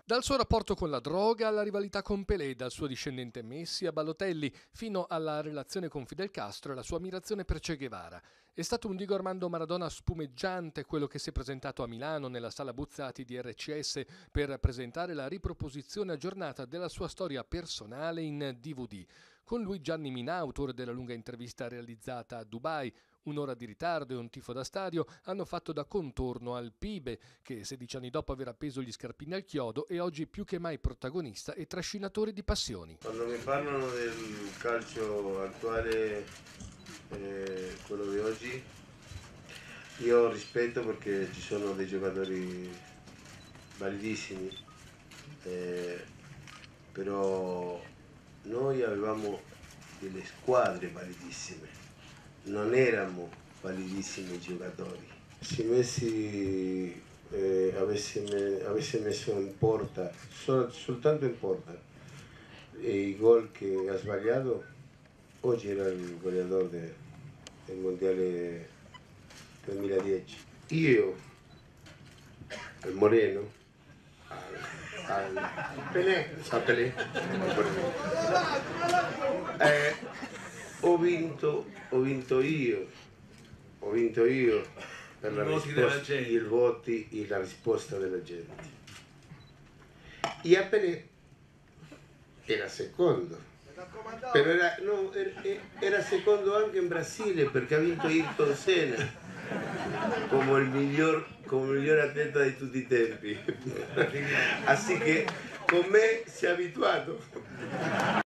Dal suo rapporto con la droga alla rivalità con Pelé, dal suo discendente Messi a Balotelli, fino alla relazione con Fidel Castro e la sua ammirazione per Che Guevara. È stato un Diego Armando Maradona spumeggiante quello che si è presentato a Milano nella sala Buzzati di RCS per presentare la riproposizione aggiornata della sua storia personale in DVD. Con lui Gianni Minà, autore della lunga intervista realizzata a Dubai, un'ora di ritardo e un tifo da stadio hanno fatto da contorno al Pibe, che 16 anni dopo aver appeso gli scarpini al chiodo è oggi più che mai protagonista e trascinatore di passioni. Quando mi parlano del calcio attuale, quello di oggi, io rispetto perché ci sono dei giocatori validissimi, però noi avevamo delle squadre validissime, non erano validissimi i giocatori. Se Messi avesse messo in porta, soltanto in porta, e i gol che ha sbagliato, oggi era il goleador del mondiale 2010. Io, al Moreno, Pelé, a Pelé, ho vinto io per la risposta, i voti e la risposta della gente. E a Pelé era secondo, però era secondo anche in Brasile perché ha vinto Ayrton Senna come il miglior atleta di tutti i tempi. Así che con me si è abituato.